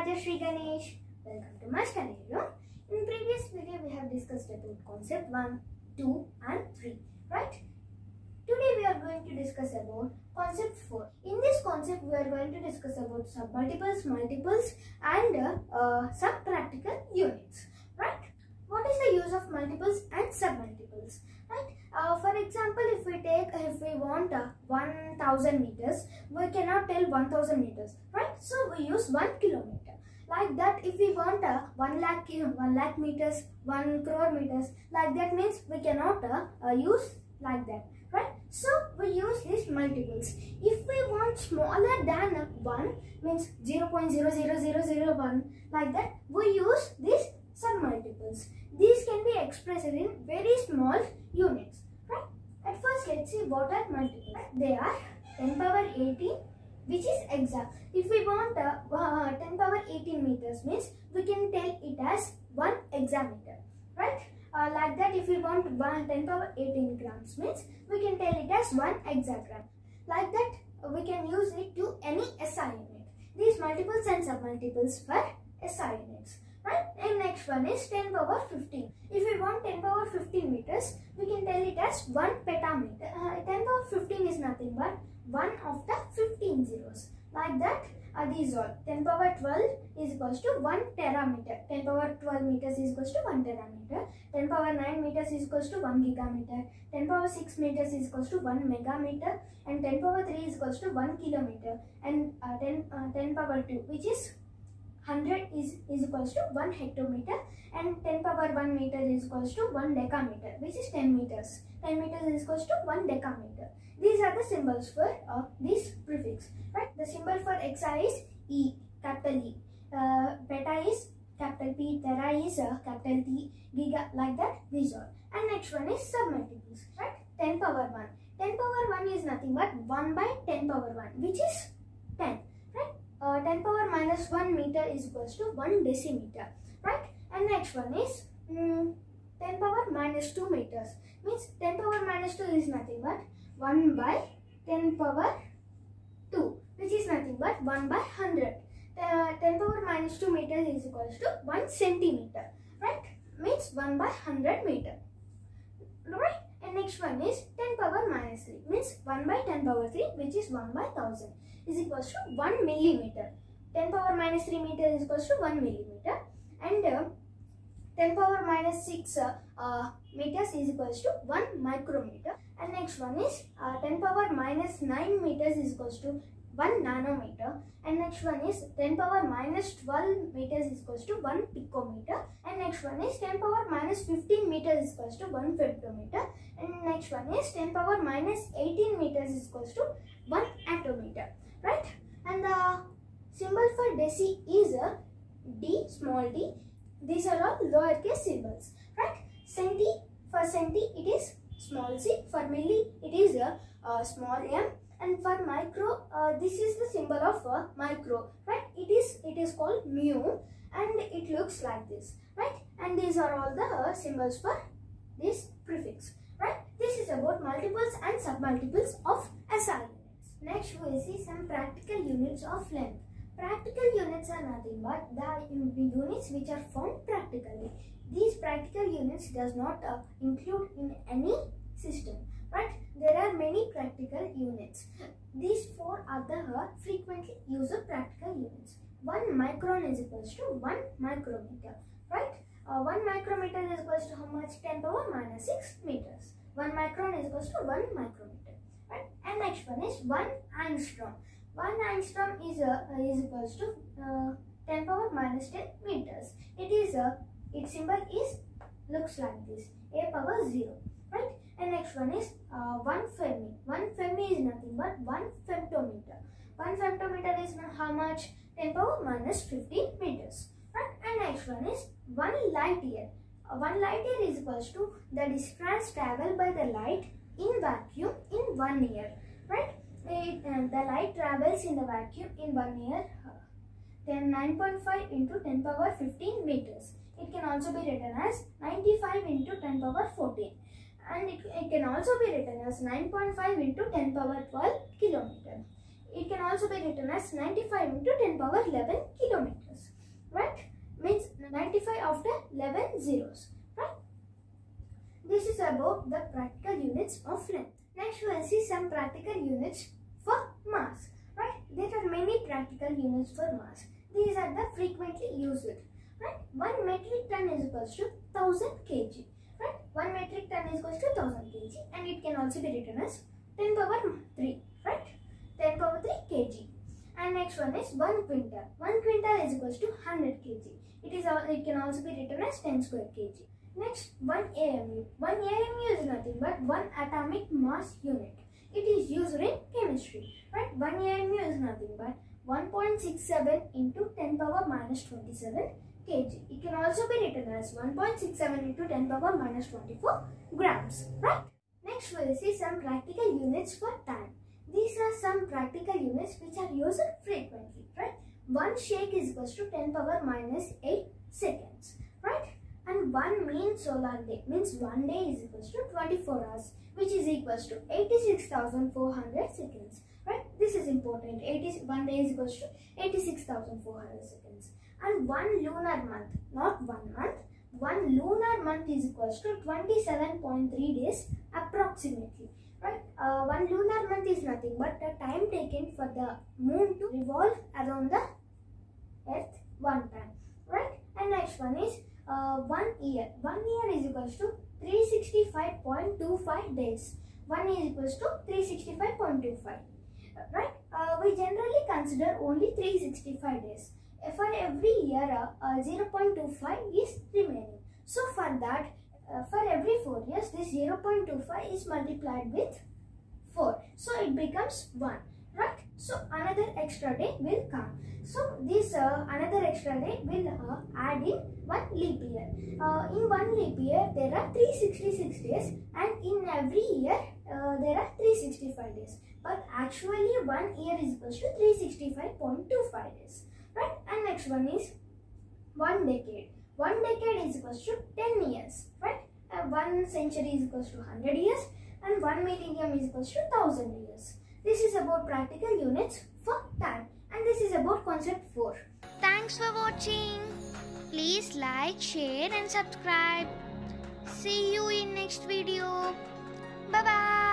Rajashri Ganesh. Welcome to my study room. In previous video we have discussed about concept 1, 2 and 3, right? Today we are going to discuss about concept 4. In this concept we are going to discuss about submultiples, multiples and some practical units, right? What is the use of multiples and submultiples, right? For example, if we want 1000 meters, we cannot tell 1000 meters, right? So we use 1 kilometer. Like that, if we want 1 lakh meters, 1 crore meters, like that means we cannot use like that, right? So we use these multiples. If we want smaller than 1, means 0.00001, like that, we use these submultiples. These can be expressed in very small units, right? At first, let's see what are multiples. They are 10 power 18, which is exact. If we want 10 power 18 meters, means we can tell it as 1 hexameter, right? Like that, if we want 10 power 18 grams, means we can tell it as 1 hexagram. Like that, we can use it to any SI unit. These multiples and submultiples for SI units, right? And next one is 10 power 15. If we want 10 power 15 meters, we can tell it as 1 petameter. 10 power 15 is nothing but 1 of the 15 zeros. Like that, these are 10 power 12 is equals to 1 terameter. 10 power 12 meters is equals to 1 terameter. 10 power 9 meters is equals to 1 gigameter. 10 power 6 meters is equals to 1 megameter. And 10 power 3 is equals to 1 kilometer. And 10 power 2, which is 100 is equals to 1 hectometer, and 10 power 1 meter is equals to 1 decameter, which is 10 meters. 10 meters is equals to 1 decameter. These are the symbols for this prefix, right? The symbol for hexa is E, capital E. Peta is capital P, tera is capital T, giga, like that, these are. And next one is submultiples, right? 10 power 1. 10 power 1 is nothing but 1 by 10 power 1, which is 10, right? 10 power minus 1 meter is equals to 1 decimeter, right? And next one is 10 power minus 2 meters. Means 10 power minus 2 is nothing but 1 by 10 power 2, which is nothing but 1 by 100. 10 power minus 2 meters is equals to 1 centimeter, right? Means 1 by 100 meter, right? And next one is 10 power minus 3, means 1 by 10 power 3, which is 1 by 1000, is equals to 1 millimeter. 10 power minus 3 meter is equals to 1 millimeter. And 10 power minus 6 meters is equals to 1 micrometer. And next one is 10 power minus 9 meters is equals to 1 nanometer. And next one is 10 power minus 12 meters is equals to 1 picometer. And next one is 10 power minus 15 meters is equals to 1 femtometer. And next one is 10 power minus 18 meters is equals to 1 attometer, right? And the symbol for deci is a D, small d. These are all lowercase symbols, right? Centi, for centi it is small c. For milli it is a small m. And for micro, this is the symbol of micro, right? It is called mu, and it looks like this, right? And these are all the symbols for this prefix, right? This is about multiples and submultiples of SI units. Next we will see some practical units of length. Practical units are nothing but the units which are found practically. These practical units does not include in any system, right? There are many practical units. These 4 are the frequently used practical units. 1 micron is equals to 1 micrometer, right? 1 micrometer is equals to how much? 10 power minus 6 meters. 1 micron is equals to 1 micrometer, right? And next one is 1 angstrom. 1 angstrom is equals to 10 power minus 10 meters. Its symbol is looks like this, a power 0, right? And next one is 1 Fermi. 1 Fermi is nothing but 1 femtometer. 1 femtometer is how much? 10 power minus 15 meters, right? And next one is 1 light year. 1 light year is equals to the distance traveled by the light in vacuum in 1 year, right? The light travels in the vacuum in 1 year, then 9.5 into 10 power 15 meters. It can also be written as 95 into 10 power 14. And it can also be written as 9.5 into 10 power 12 kilometer. It can also be written as 95 into 10 power 11 kilometers. and zeros, right? This is about the practical units of length. Next we will see some practical units for mass, right? There are many practical units for mass. These are the frequently used, right? 1 metric ton is equals to 1000 kg, right? 1 metric ton is equals to 1000 kg, and it can also be written as 10 power 3, right? 10 power 3 kg. And next one is 1 quintal. 1 quintal is equals to 100 kg. It can also be written as 10 square kg. Next, 1 AMU. 1 AMU is nothing but 1 atomic mass unit. It is used in chemistry, right? 1 AMU is nothing but 1.67 into 10 power minus 27 kg. It can also be written as 1.67 into 10 power minus 24 grams, right? Next, we will see some practical units for time. These are some practical units which are used frequently, right? 1 shake is equals to 10 power minus 8 seconds, right? And 1 mean solar day means 1 day is equals to 24 hours, which is equals to 86,400 seconds, right? This is important. 1 day is equals to 86,400 seconds. And 1 lunar month, not 1 month. 1 lunar month is equals to 27.3 days approximately, right? 1 lunar month is nothing but the time taken for the moon to revolve around the earth one time, right? And next one is 1 year. 1 year is equals to 365.25 days. 1 is equals to 365.25, right? We generally consider only 365 days. For every year, 0.25 is remaining. So for that, for every 4 years, this 0.25 is multiplied with 4. So it becomes 1, right? So another extra day will come. So this another extra day will add in 1 leap year. In 1 leap year, there are 366 days, and in every year, there are 365 days. But actually, 1 year is equals to 365.25 days, right? And next one is 1 decade. 1 decade is equals to 10 years, right? 1 century is equals to 100 years, and 1 millennium is equals to 1000 years. This is about practical units for time, and this is about concept 4. Thanks for watching. Please like, share and subscribe. See you in next video. Bye bye.